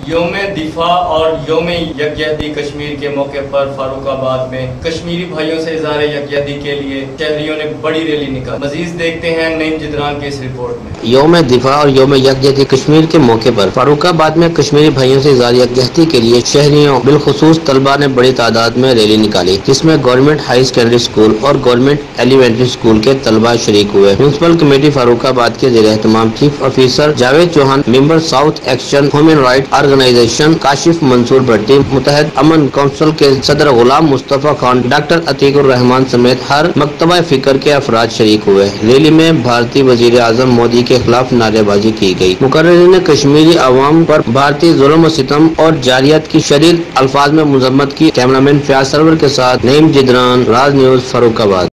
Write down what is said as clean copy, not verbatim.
یوم دفاع اور یوم یکجہتی کشمیر کے موقع پر فاروق آباد میں کشمیری بھائیوں سے اظہار یکجہتی کے لیے شہریوں نے بڑی ریلی نکالی۔ مزید دیکھتے ہیں نعیم جدران کی اس رپورٹ میں۔ یوم دفاع اور یوم یکجہتی کشمیر کے موقع پر فاروق آباد میں کشمیری بھائیوں سے اظہار یکجہتی کے لیے شہریوں بالخصوص طلباء نے بڑی تعداد میں ریلی نکالی، جس میں گورنمنٹ ہائی سیکنڈری اسکول اور گورنمنٹ ایلیمنٹری اسکول کے طلباء شریک ہوئے۔ میونسپل کمیٹی فاروق آباد کے زیر اہتمام chief officer Javed Chauhan, member south action human right organization Kashif Mansoor Bhatti, متحد امن کونسل کے صدر غلام مصطفیٰ خان، ڈاکٹر عتیق الرحمان سمیت ہر مکتبہ فکر کے افراد شریک ہوئے۔ ریلی میں بھارتی وزیر اعظم مودی کے خلاف نعرے بازی کی گئی۔ مقررین نے کشمیری عوام پر بھارتی ظلم و ستم اور جارحیت کی شدید الفاظ میں مذمت کی۔ کیمرامین فیاض سرور کے ساتھ نعیم جدران، راز نیوز، فاروق آباد۔